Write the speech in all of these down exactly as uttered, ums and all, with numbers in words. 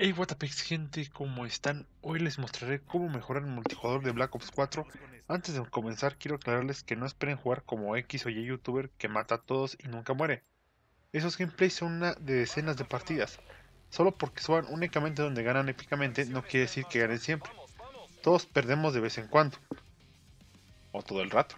Hey Watapex gente, ¿cómo están? Hoy les mostraré cómo mejorar el multijugador de Black Ops cuatro. Antes de comenzar quiero aclararles que no esperen jugar como X o Y youtuber que mata a todos y nunca muere. Esos gameplays son una de decenas de partidas. Solo porque suban únicamente donde ganan épicamente no quiere decir que ganen siempre. Todos perdemos de vez en cuando. O todo el rato.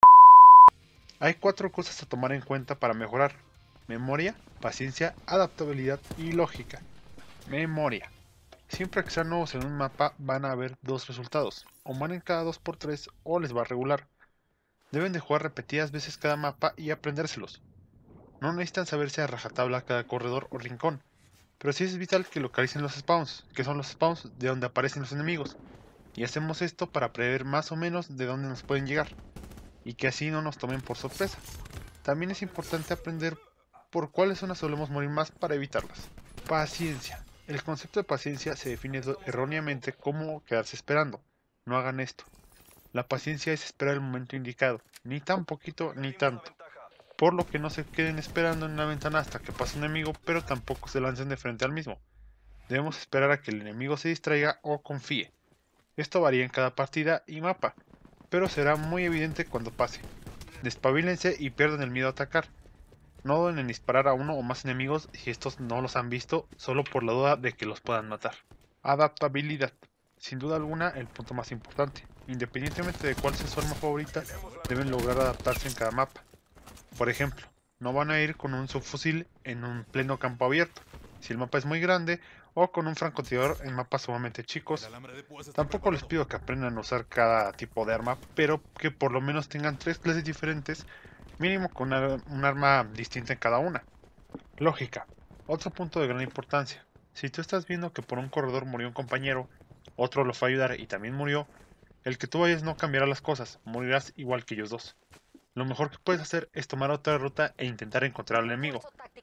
Hay cuatro cosas a tomar en cuenta para mejorar: memoria, paciencia, adaptabilidad y lógica. Memoria. Siempre que sean nuevos en un mapa van a haber dos resultados: o mueren cada dos por tres o les va a regular. Deben de jugar repetidas veces cada mapa y aprendérselos. No necesitan saberse a rajatabla cada corredor o rincón, pero sí es vital que localicen los spawns, que son los spawns de donde aparecen los enemigos, y hacemos esto para prever más o menos de dónde nos pueden llegar, y que así no nos tomen por sorpresa. También es importante aprender por cuáles zonas solemos morir más para evitarlas. Paciencia. El concepto de paciencia se define erróneamente como quedarse esperando. No hagan esto. La paciencia es esperar el momento indicado, ni tan poquito ni tanto. Por lo que no se queden esperando en una ventana hasta que pase un enemigo, pero tampoco se lancen de frente al mismo. Debemos esperar a que el enemigo se distraiga o confíe. Esto varía en cada partida y mapa, pero será muy evidente cuando pase. Despabilense y pierdan el miedo a atacar. No duden en disparar a uno o más enemigos si estos no los han visto, solo por la duda de que los puedan matar. Adaptabilidad. Sin duda alguna el punto más importante. Independientemente de cuál sea su arma favorita, deben lograr adaptarse en cada mapa. Por ejemplo, no van a ir con un subfusil en un pleno campo abierto, si el mapa es muy grande, o con un francotirador en mapas sumamente chicos. Tampoco les pido que aprendan a usar cada tipo de arma, pero que por lo menos tengan tres clases diferentes, mínimo con una, un arma distinta en cada una. Lógica. Otro punto de gran importancia. Si tú estás viendo que por un corredor murió un compañero, otro lo fue a ayudar y también murió, el que tú vayas no cambiará las cosas, morirás igual que ellos dos. Lo mejor que puedes hacer es tomar otra ruta e intentar encontrar al enemigo.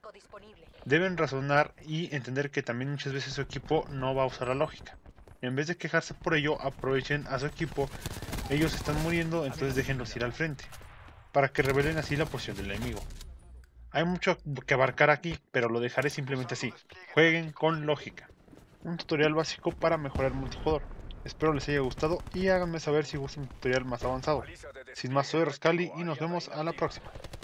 Deben razonar y entender que también muchas veces su equipo no va a usar la lógica. En vez de quejarse por ello, aprovechen a su equipo. Ellos están muriendo, entonces déjenlos ir al frente, para que revelen así la posición del enemigo. Hay mucho que abarcar aquí, pero lo dejaré simplemente así. Jueguen con lógica. Un tutorial básico para mejorar el multijugador. Espero les haya gustado y háganme saber si gustan un tutorial más avanzado. Sin más, soy Rascali y nos vemos a la próxima.